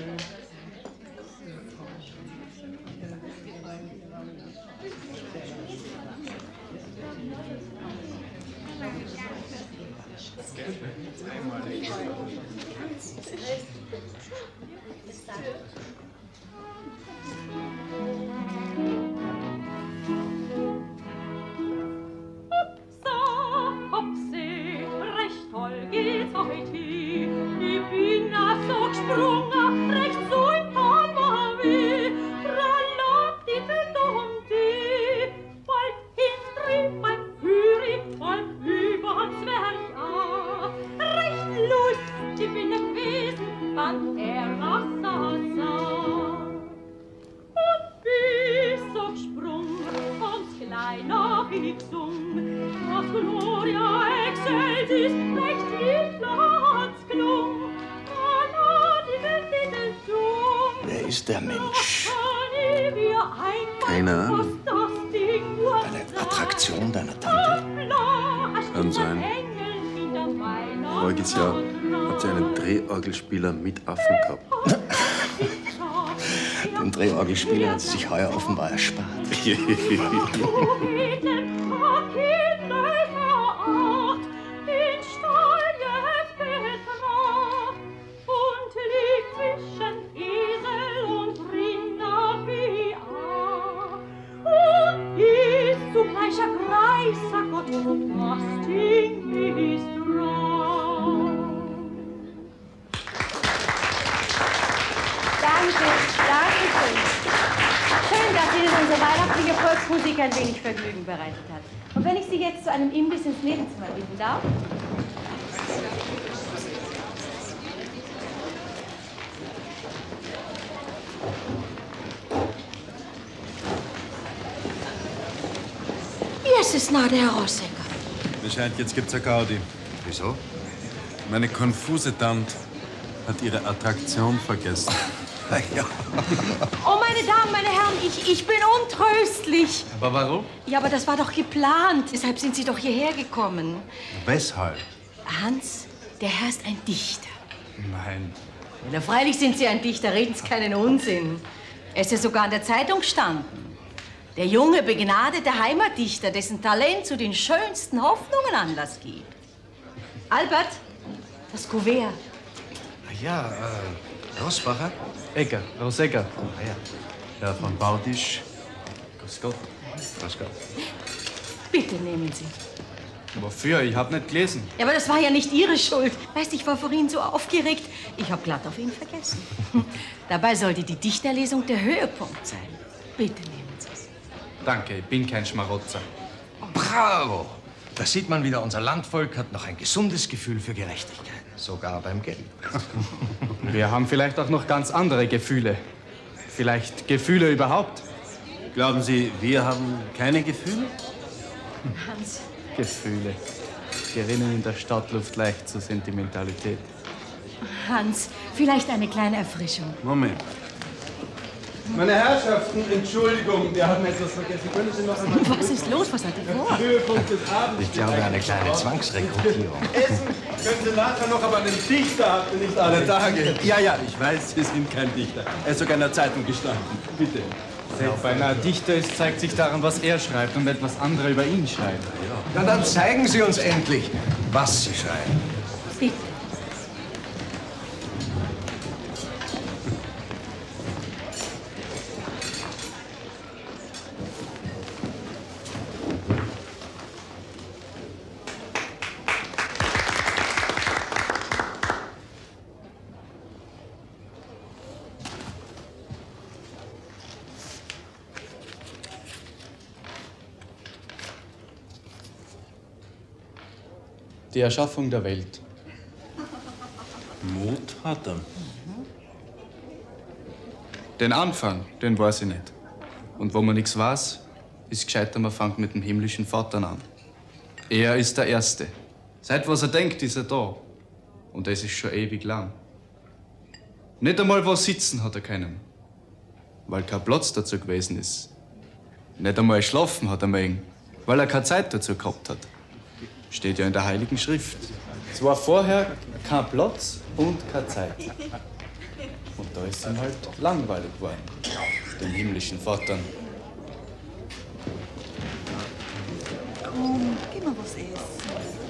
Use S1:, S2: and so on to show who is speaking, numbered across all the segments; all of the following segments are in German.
S1: Wer ist der Mensch? Keine Ahnung. Eine Attraktion deiner Tante?
S2: Kann sein. Voriges Jahr hat sie einen Drehorgelspieler mit Affen gehabt.
S1: Den Drehorgelspieler hat sie sich heuer offenbar erspart.
S3: Weihnachtliche Volksmusik ein wenig Vergnügen bereitet hat. Und wenn ich Sie jetzt zu einem Imbiss ins Nebenzimmer bitten darf? Jesus, na, der Herr Rossecker.
S2: Mir scheint, jetzt gibt's eine Gaudi.
S1: Wieso?
S2: Meine konfuse Tante hat ihre Attraktion vergessen.
S1: Ja.
S3: Oh, meine Damen, meine Herren, ich bin untröstlich.
S2: Aber warum?
S3: Ja, aber das war doch geplant. Deshalb sind Sie doch hierher gekommen.
S2: Weshalb?
S3: Hans, der Herr ist ein Dichter.
S2: Nein.
S3: Na, freilich sind Sie ein Dichter, reden Sie keinen Unsinn. Er ist ja sogar in der Zeitung gestanden. Der junge, begnadete Heimatdichter, dessen Talent zu den schönsten Hoffnungen Anlass gibt. Albert, das Kuvert.
S1: Ja, Rosbacher?
S2: Egger, Rosegger.
S1: Ah, ja.
S2: Ja, von Baudisch. Grüß Gott.
S1: Grüß Gott.
S3: Bitte nehmen Sie.
S2: Wofür? Ich hab nicht gelesen.
S3: Ja, aber das war ja nicht Ihre Schuld. Weißt du, ich war vorhin so aufgeregt. Ich hab glatt auf ihn vergessen. Dabei sollte die Dichterlesung der Höhepunkt sein. Bitte nehmen Sie es.
S2: Danke, ich bin kein Schmarotzer.
S1: Bravo! Da sieht man wieder, unser Landvolk hat noch ein gesundes Gefühl für Gerechtigkeit. Sogar beim Geld.
S2: Wir haben vielleicht auch noch ganz andere Gefühle. Vielleicht Gefühle überhaupt. Glauben Sie, wir haben keine Gefühle?
S3: Hans.
S2: Gefühle. Gerinnen in der Stadtluft leicht zur Sentimentalität.
S3: Hans, vielleicht eine kleine Erfrischung.
S2: Moment. Meine Herrschaften, Entschuldigung, wir haben etwas vergessen. Können Sie noch einmal...
S3: Was ist los? Was hat er vor?
S2: Höhepunkt des Abends.
S1: Ich glaube, eine kleine Zwangsrekrutierung.
S2: Essen können Sie nachher noch, aber einen Dichter habt ihr nicht alle Tage. Ja, ja, ich weiß, Sie sind kein Dichter. Er ist sogar in der Zeitung gestanden. Bitte. Ob einer ein Dichter ist, zeigt sich daran, was er schreibt und etwas andere über ihn schreibt.
S1: Na, dann zeigen Sie uns endlich, was Sie schreiben.
S3: Bitte.
S2: Die Erschaffung der Welt. Mut hat er. Den Anfang, den weiß ich nicht. Und wo man nichts weiß, ist gescheiter, man fängt mit dem himmlischen Vater an. Er ist der Erste. Seit was er denkt, ist er da. Und das ist schon ewig lang. Nicht einmal wo sitzen hat er können, weil kein Platz dazu gewesen ist. Nicht einmal schlafen hat er mögen, weil er keine Zeit dazu gehabt hat. Steht ja in der Heiligen Schrift. Es war vorher kein Platz und keine Zeit. Und Da ist ihm halt langweilig geworden, den himmlischen Vatern.
S4: Komm, gib mir was essen.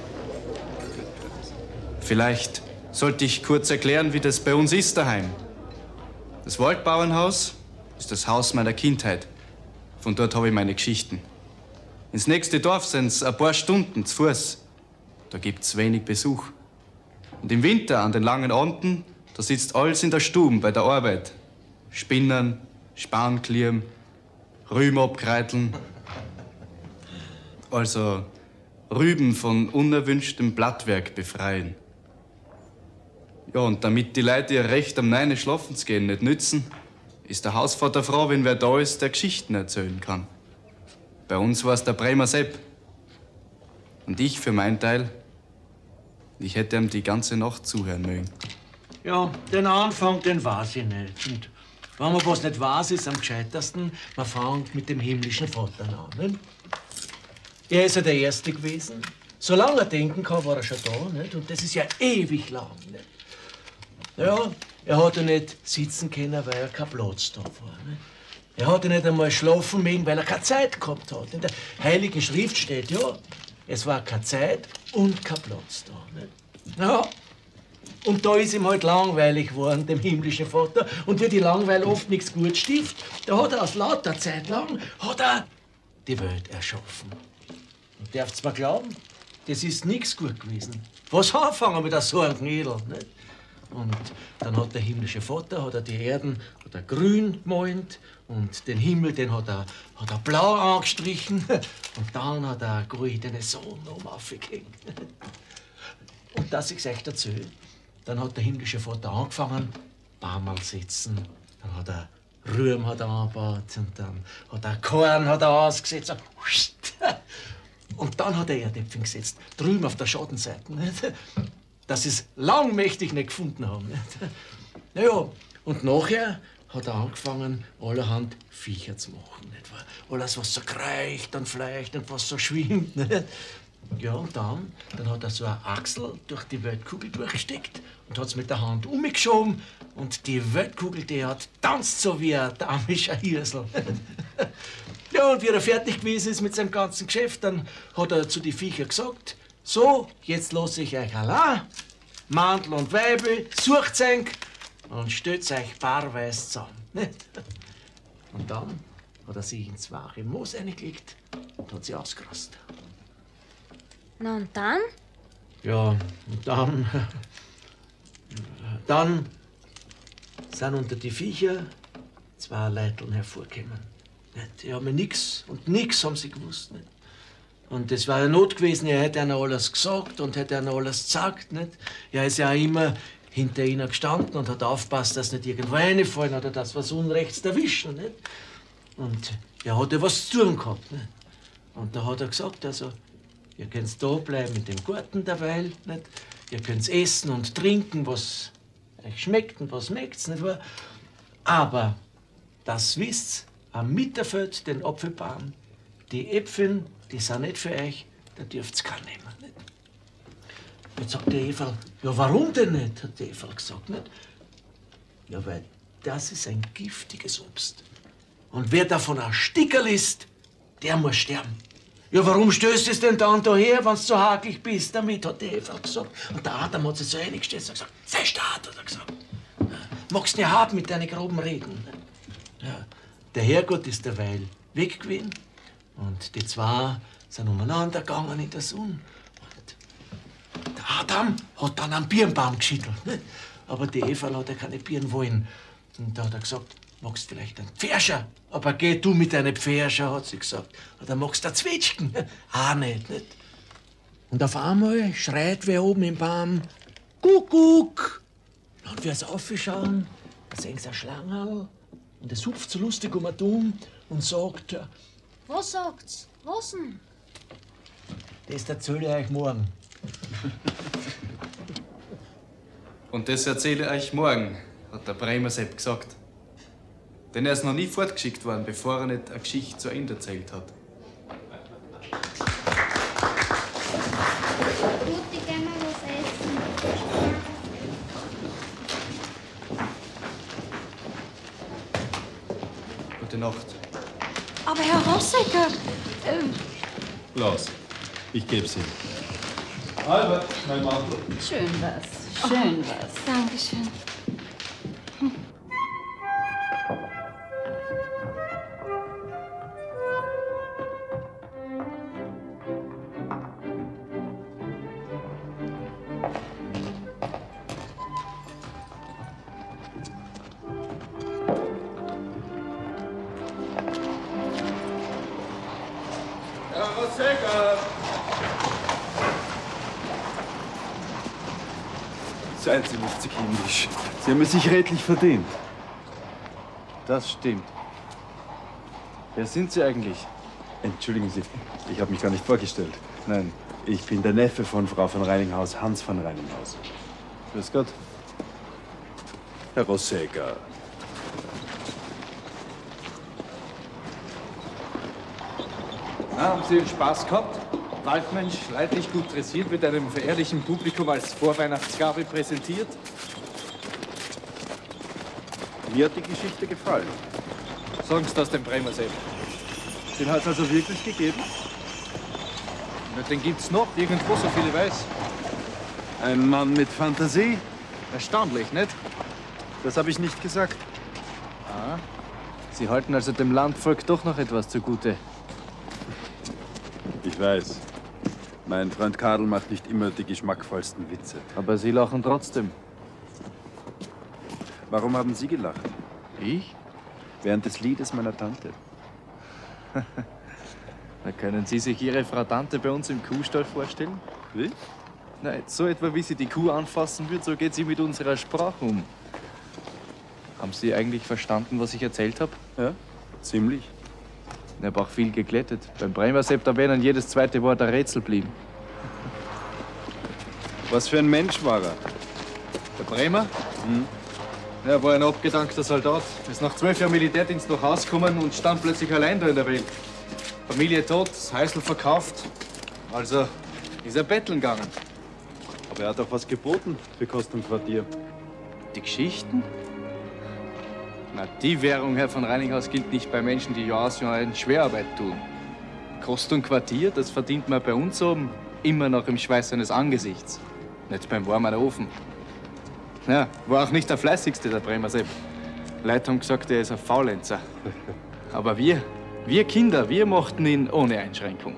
S2: Vielleicht sollte ich kurz erklären, wie das bei uns ist daheim. Das Waldbauernhaus ist das Haus meiner Kindheit. Von dort habe ich meine Geschichten. Ins nächste Dorf sind es ein paar Stunden zu Fuß. Da gibt's wenig Besuch. Und im Winter an den langen Abenden, da sitzt alles in der Stube bei der Arbeit. Spinnern, Span klieren, Rüben abkreiteln. Also Rüben von unerwünschtem Blattwerk befreien. Ja, und damit die Leute ihr Recht am Neine schlafen zu gehen nicht nützen, ist der Hausvater froh, wenn wer da ist, der Geschichten erzählen kann. Bei uns war es der Bremer Sepp. Und ich für meinen Teil, ich hätte ihm die ganze Nacht zuhören mögen.
S5: Ja, den Anfang, den weiß ich nicht. Und wenn man was nicht weiß, ist am gescheitersten, man fängt mit dem himmlischen Vater an. Nicht? Er ist ja der Erste gewesen. Solange er denken kann, war er schon da. Nicht? Und das ist ja ewig lang. Nicht? Ja, er hat ja nicht sitzen können, weil er kein Platz da war. Nicht? Er hat ja nicht einmal schlafen mögen, weil er keine Zeit gehabt hat. In der Heiligen Schrift steht, ja, es war keine Zeit und kein Platz da. Nicht? Ja, und da ist ihm halt langweilig geworden, dem himmlischen Vater. Und wie die Langweile oft nichts gut stiftet, da hat er aus lauter Zeit lang die Welt erschaffen. Und dürft's mir glauben, das ist nichts gut gewesen. Was anfangen mit so einem Knädel, nicht? Und dann hat der himmlische Vater die Erden grün gemalt und den Himmel den hat er blau angestrichen und dann hat er eine goldene Sonne oben aufgehängt. Und dass ich's euch erzähle, dann hat der himmlische Vater angefangen, Bäume setzen, dann hat er Rüben angebaut und dann hat er Korn ausgesetzt und dann hat er Erdäpfel gesetzt, drüben auf der Schattenseite. Dass sie es langmächtig nicht gefunden haben. Naja, und nachher hat er angefangen, allerhand Viecher zu machen. Nicht wahr? Alles, was so kreucht und fleicht und was so schwimmt. Nicht? Ja, und dann hat er so eine Achsel durch die Weltkugel durchgesteckt und hat es mit der Hand umgeschoben. Und die Weltkugel, die hat tanzt so wie ein damischer Hirsel. Ja, und wie er fertig gewesen ist mit seinem ganzen Geschäft, dann hat er zu den Viechern gesagt, so, jetzt lasse ich euch allein, Mantel und Weibel, sucht's euch und stellt euch paarweise zusammen. Nicht? Und dann hat er sich ins wahre Moos eingelegt und hat sie ausgerastet.
S6: Na und dann?
S5: Ja, und dann sind unter die Viecher zwei Leiteln hervorgekommen. Die haben nix und nix haben sie gewusst. Nicht? Und das war ja Not gewesen, er hätte ihnen alles gesagt und hätte ihnen alles gesagt. Nicht? Er ist ja auch immer hinter ihnen gestanden und hat aufgepasst, dass nicht irgendwo reinfallen oder dass was Unrechts erwischen. Nicht? Und er hatte was zu tun gehabt. Nicht? Und da hat er gesagt, also, ihr könnt da bleiben in dem Garten derweil. Nicht? Ihr könnt essen und trinken, was euch schmeckt und was schmeckt's, nicht wahr? Aber das wisst, am Mitterfeld den Apfelbaum, die Äpfel, die sind nicht für euch, da dürft's keinen nehmen. Nicht? Jetzt sagt der Eferl, ja warum denn nicht, hat der Eferl gesagt. Nicht? Ja, weil das ist ein giftiges Obst. Und wer davon ein Stickerl isst, der muss sterben. Ja, warum stößt es denn dann daher, wenn du so hakelig bist? Damit hat der Eferl gesagt. Und der Adam hat sich so eingestellt und gesagt, sei stark, hat er gesagt. Magst du nicht haben mit deinen groben Reden. Ja, der Herrgott ist derweil weg gewesen. Und die zwei sind umeinander gegangen in der Sonne. Und der Adam hat dann einen Birnbaum geschüttelt. Aber die Eva hat ja keine Birnen wollen. Und da hat er gesagt, magst du vielleicht einen Pferscher? Aber geh du mit deinen Pferscher, hat sie gesagt. Oder magst du einen Zwetschgen? Auch nicht. Und auf einmal schreit wer oben im Baum, Kuckuck. Und wir sie aufschauen, da sehen sie eine Schlange und es hupft so lustig um und und sagt,
S6: Was sagt's? Was denn?
S5: das erzähle ich euch morgen.
S2: Und das erzähle ich euch morgen, hat der Bremer Sepp gesagt. Denn er ist noch nie fortgeschickt worden, bevor er nicht eine Geschichte zu Ende erzählt hat.
S6: Gut, ich geh mal was essen.
S2: Gute Nacht.
S3: Aber Herr Rossecker,
S4: Los, ich geb's ihm.
S2: Albert, mein Mantel.
S3: schön was, schön was. Dankeschön.
S4: Seien Sie nicht so kindisch. Sie haben es sich redlich verdient.
S2: Das stimmt. Wer sind Sie eigentlich?
S4: Entschuldigen Sie, ich habe mich gar nicht vorgestellt. Nein, ich bin der Neffe von Frau von Reininghaus, Hans von Reininghaus.
S2: Grüß Gott.
S4: Herr Rossecker.
S7: Na, haben Sie einen Spaß gehabt? Waldmensch, leidlich gut dressiert, mit einem verehrlichen Publikum als Vorweihnachtsgabe präsentiert?
S4: Mir hat die Geschichte gefallen.
S7: Sagen Sie das dem Bremer selbst.
S4: Den hat es also wirklich gegeben?
S7: Na, den gibt's noch, irgendwo, so viel ich weiß.
S4: Ein Mann mit Fantasie?
S7: Erstaunlich, nicht?
S4: Das habe ich nicht gesagt.
S7: Ah, Sie halten also dem Landvolk doch noch etwas zugute.
S4: Ich weiß. Mein Freund Karl macht nicht immer die geschmackvollsten Witze.
S7: Aber Sie lachen trotzdem.
S4: Warum haben Sie gelacht?
S7: Ich?
S4: Während des Liedes meiner Tante.
S7: Da können Sie sich Ihre Frau Tante bei uns im Kuhstall vorstellen?
S4: Wie?
S7: Nein, so etwa wie sie die Kuh anfassen wird, so geht sie mit unserer Sprache um. Haben Sie eigentlich verstanden, was ich erzählt habe?
S4: Ja, ziemlich.
S7: Ich habe auch viel geglättet. Beim Bremer Sepp, da wäre dann jedes zweite Wort ein Rätsel blieben.
S4: Was für ein Mensch war er?
S7: Der Bremer? Er war ein abgedankter Soldat. Ist nach 12 Jahren Militärdienst nach Hause gekommen und stand plötzlich allein da in der Welt. Familie tot, das Häusl verkauft. Also ist er betteln gegangen.
S4: Aber er hat auch was geboten für Kost und Quartier.
S7: Die Geschichten? Na, die Währung, Herr von Reininghaus, gilt nicht bei Menschen, die Jahr aus Jahr ein Schwerarbeit tun. Kost und Quartier, das verdient man bei uns oben immer noch im Schweiß seines Angesichts. Nicht beim warmen Ofen. Ja, war auch nicht der fleißigste, der Bremer Sepp. Leute haben gesagt, er ist ein Faulenzer. Aber wir Kinder, wir mochten ihn ohne Einschränkung.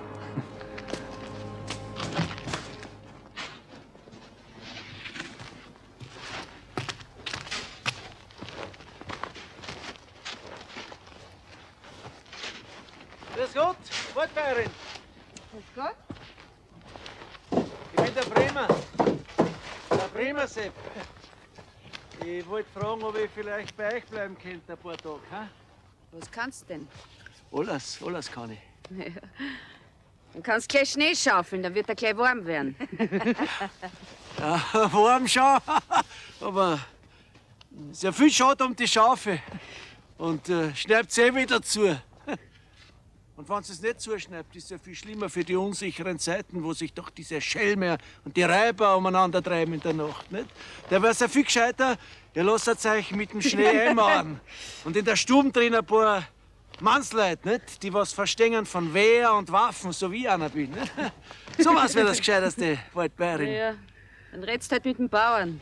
S5: Grüß Gott, Waldbäuerin.
S3: Grüß Gott.
S5: Ich bin der Bremer. Der Bremer Sepp. Ich wollte fragen, ob ich vielleicht bei euch bleiben könnte, ein paar Tage. Ha?
S8: Was kannst du denn?
S5: Alles kann ich.
S8: Dann kannst du gleich Schnee schaufeln, dann wird er gleich warm werden.
S5: Ja, warm schon, aber es ist ja viel schade um die Schafe. Und schneibt eh wieder zu. Und wenn es nicht zuschneibt, ist es ja viel schlimmer für die unsicheren Zeiten, wo sich doch diese Schelme und die Räuber umeinander treiben in der Nacht. Nicht? Da wäre es ja viel gescheiter, ihr lasst euch mit dem Schnee einmauern. Und in der Stube drin ein paar Mannsleute, nicht? Die was verstehen von Wehr und Waffen, so wie einer bin. Nicht? So was wäre das Gescheiterste, Waldbäuerin.
S8: Ja, dann redst halt mit dem Bauern.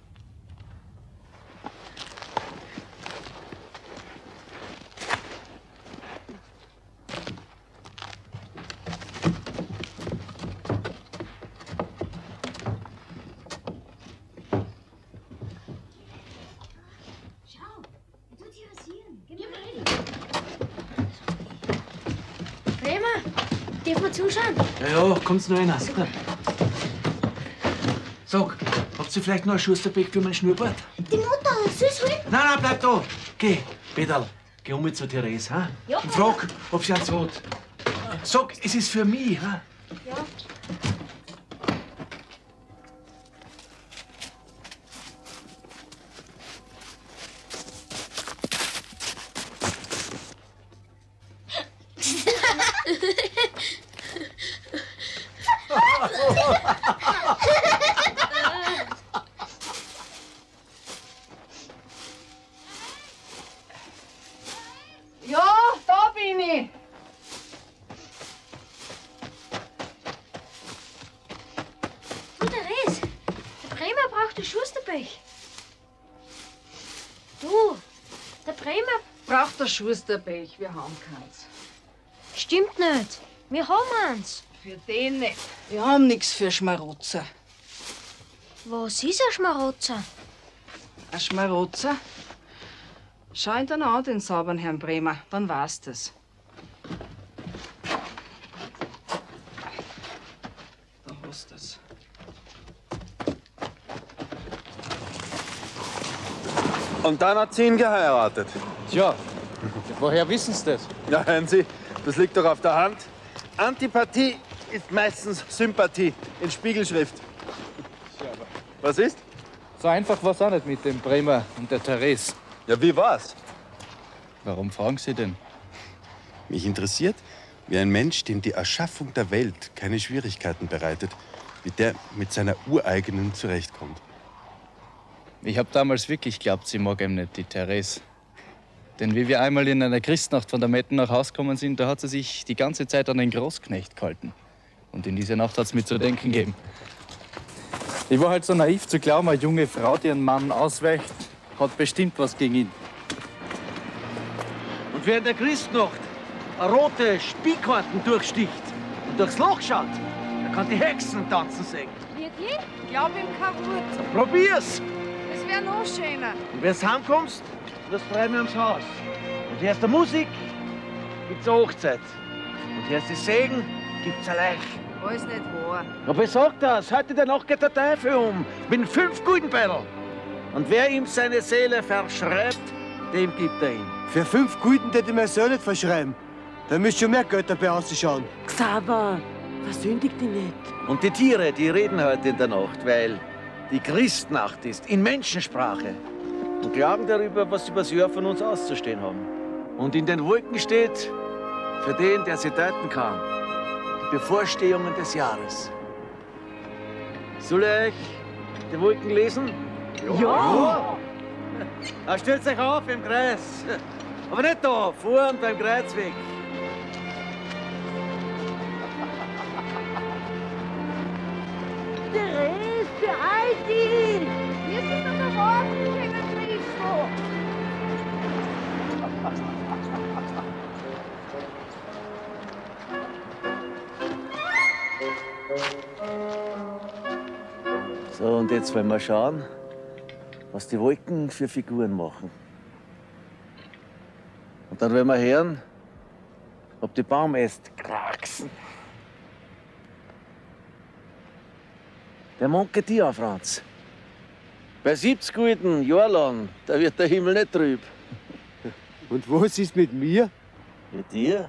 S6: Darf man zuschauen?
S5: Ja, kommt's noch rein. Sag, habt ihr vielleicht noch ein Schusterbeck für mein Schnurrbart?
S6: Die Mutter, süß holen?
S5: Nein, bleib da. Geh, Peterl, geh um mit zu Therese, ha?
S6: Ja.
S5: Und frag, ob sie eins hat. Sag, es ist für mich, ha?
S6: Ja.
S3: Ja,
S6: Bremer
S8: Braucht der Schusterpech, wir haben keins.
S6: stimmt nicht. Wir haben eins.
S8: Für den nicht. Wir haben nichts für Schmarotzer.
S6: Was ist ein Schmarotzer?
S8: Ein Schmarotzer? Schau ihn dann an, den sauberen Herrn Bremer, dann weißt du's.
S2: Da hast du's.
S4: Und dann hat sie ihn geheiratet.
S7: Tja, woher wissen Sie das?
S4: Ja, hören Sie, das liegt doch auf der Hand. Antipathie ist meistens Sympathie in Spiegelschrift. Was ist?
S7: So einfach war's auch nicht mit dem Bremer und der Therese.
S4: Ja, wie war's?
S2: Warum fragen Sie denn?
S1: Mich interessiert, wie ein Mensch, dem die Erschaffung der Welt keine Schwierigkeiten bereitet, wie der mit seiner ureigenen zurechtkommt.
S2: Ich hab damals wirklich geglaubt, sie mag ihm nicht, die Therese. Denn wie wir einmal in einer Christnacht von der Metten nach Hause gekommen sind, da hat sie sich die ganze Zeit an den Großknecht gehalten. Und in dieser Nacht hat's mir zu denken gegeben. Ich war halt so naiv zu glauben, eine junge Frau, die einen Mann ausweicht, hat bestimmt was gegen ihn.
S5: Und wer in der Christnacht eine rote Spielkarten durchsticht und durchs Loch schaut, der kann die Hexen tanzen sehen.
S6: Wirklich?
S8: Glaub ihm kein Wort.
S5: Probier's!
S8: Es wär noch schöner.
S5: Und wenn du heimkommst, wirst du mir ums Haus. Und hörst der Musik, gibt's eine Hochzeit. Und hörst die Segen, gibt's eine Leich.
S8: Alles nicht wahr.
S5: Aber ich sag das, heute in der Nacht geht der Teufel um. Mit 5 Guldenbeutel. Und wer ihm seine Seele verschreibt, dem gibt er ihn.
S9: Für 5 Gulden hätte ich mir so nicht verschreiben. Da müsst schon mehr Geld dabei ausschauen.
S10: Xaver, versündig dich nicht.
S5: Und die Tiere, die reden heute in der Nacht, weil die Christnacht ist, in Menschensprache. Und klagen darüber, was sie übers Jahr von uns auszustehen haben. Und in den Wolken steht, für den, der sie deuten kann, die Bevorstehungen des Jahres. Soll ich euch die Wolken lesen?
S10: Ja!
S5: Ja. Stellt euch auf im Kreis. Aber nicht da, vorn beim Kreuzweg.
S10: Therese, beeil dich!
S8: Wir sind doch erwarten, schöner Christo.
S5: So, und jetzt wollen wir schauen, was die Wolken für Figuren machen. Und dann wollen wir hören, ob die Baumäste kraxen. Der Mond geht dir, Franz. Bei 70 Gulden, Jahr lang, da wird der Himmel nicht trüb.
S9: Und was ist mit mir?
S5: Mit dir?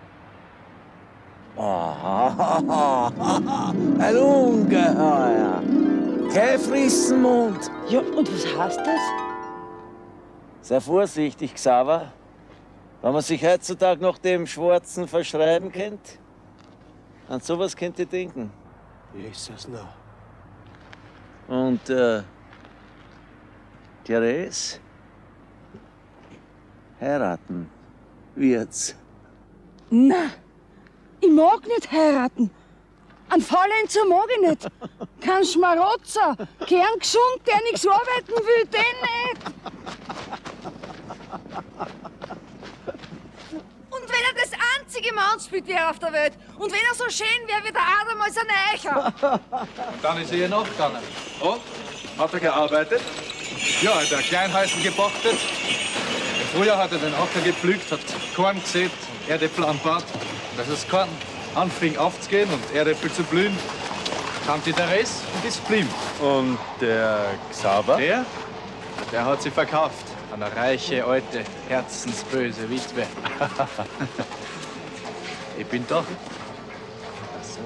S5: Aha, ein Ungeheuer. Kein Frissenmund.
S10: Ja, und was heißt das?
S5: Sei vorsichtig, Xaver. Wenn man sich heutzutage noch dem Schwarzen verschreiben kennt, an sowas könnt ihr denken.
S9: Jesus, noch.
S5: Und, Therese, heiraten wird's.
S10: Na, ich mag nicht heiraten. Ein Faulenzer mag ich nicht. Kein Schmarotzer, kein gesund, der nichts arbeiten will, den nicht.
S3: Und wenn er das einzige Mannsbild wäre auf der Welt und wenn er so schön wäre wie der Adam als ein Eicher.
S2: Dann ist er ihr nachgegangen.
S4: Und? Hat er gearbeitet?
S2: Ja, er hat ein Kleinhäuschen gepachtet. Früher hat er den Acker gepflügt, hat Korn gesät, Erdäpfel angebaut. Dass das Korn anfing aufzugehen und Erdäpfel zu blühen, kam die Therese und ist geblieben.
S4: Und der Xaver?
S2: Der hat sie verkauft. An eine reiche, alte, herzensböse Witwe. Ich bin da. Ach so.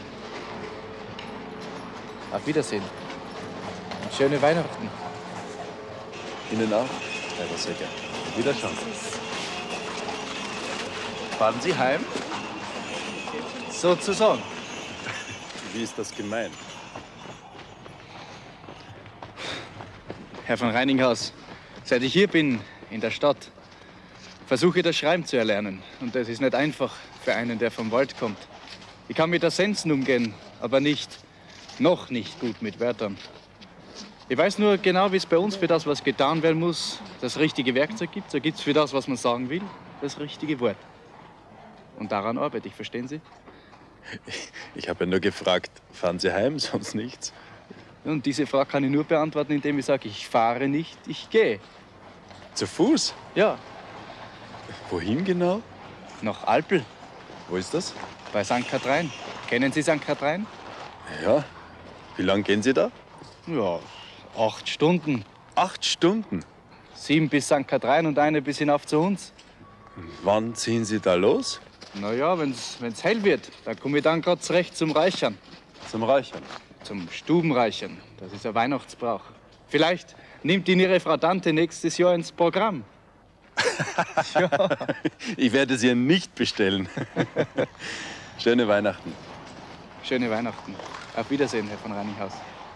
S2: Auf Wiedersehen. Und schöne Weihnachten.
S1: Ihnen auch, Herr Rossecker. Wiederschauen.
S2: Fahren Sie heim? Sozusagen.
S1: Wie ist das gemeint?
S2: Herr von Reininghaus, seit ich hier bin, in der Stadt, versuche ich das Schreiben zu erlernen. Und das ist nicht einfach für einen, der vom Wald kommt. Ich kann mit Essenzen umgehen, aber noch nicht gut mit Wörtern.
S7: Ich weiß nur genau, wie es bei uns für das, was getan werden muss, das richtige Werkzeug gibt. So gibt es für das, was man sagen will, das richtige Wort. Und daran arbeite ich, verstehen Sie?
S1: Ich habe ja nur gefragt, fahren Sie heim, sonst nichts?
S7: Und diese Frage kann ich nur beantworten, indem ich sage, ich fahre nicht, ich gehe.
S1: Zu Fuß?
S7: Ja.
S1: Wohin genau?
S7: Nach Alpel.
S1: Wo ist das?
S7: Bei St. Kathrein. Kennen Sie St. Kathrein?
S1: Ja. Wie lange gehen Sie da?
S7: Ja, 8 Stunden.
S1: 8 Stunden?
S7: 7 bis St. Kathrein und eine bis hinauf zu uns.
S1: Wann ziehen Sie da los?
S7: Na ja, wenn's hell wird, da komme ich dann gerade zurecht zum Reichern.
S1: Zum Reichern?
S7: Zum Stubenreichern. Das ist ein Weihnachtsbrauch. Vielleicht nimmt ihn Ihre Frau Tante nächstes Jahr ins Programm.
S1: Ja. Ich werde es ihr nicht bestellen. Schöne Weihnachten.
S7: Schöne Weihnachten. Auf Wiedersehen, Herr von Reininghaus.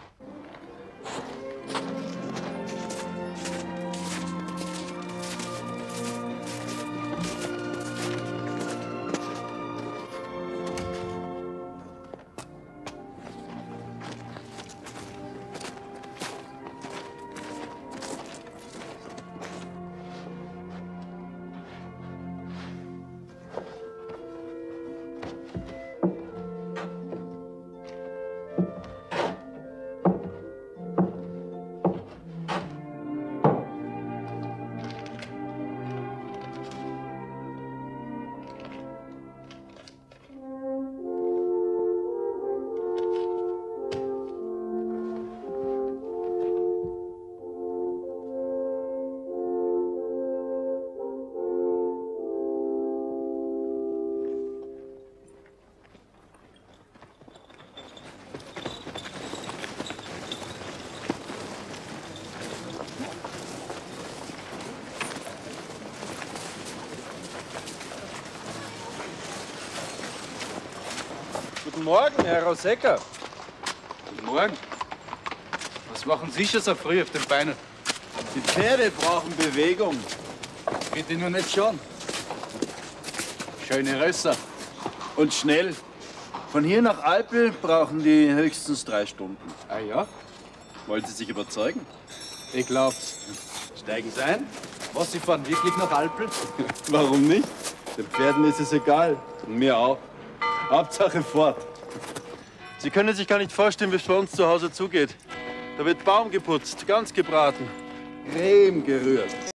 S4: Guten Morgen, Herr Rosecker.
S7: Guten Morgen. Was machen Sie schon so früh auf den Beinen?
S4: Die Pferde brauchen Bewegung.
S7: Bitte nur nicht schon. Schöne Rösser.
S4: Und schnell. Von hier nach Alpel brauchen die höchstens 3 Stunden.
S7: Ah ja?
S4: Wollen Sie sich überzeugen?
S7: Ich glaub's.
S4: Steigen Sie ein?
S7: Was, Sie fahren wirklich nach Alpel?
S4: Warum nicht? Den Pferden ist es egal. Und mir auch. Hauptsache fort. Sie können sich gar nicht vorstellen, wie es bei uns zu Hause zugeht. Da wird Baum geputzt, ganz gebraten, Creme gerührt.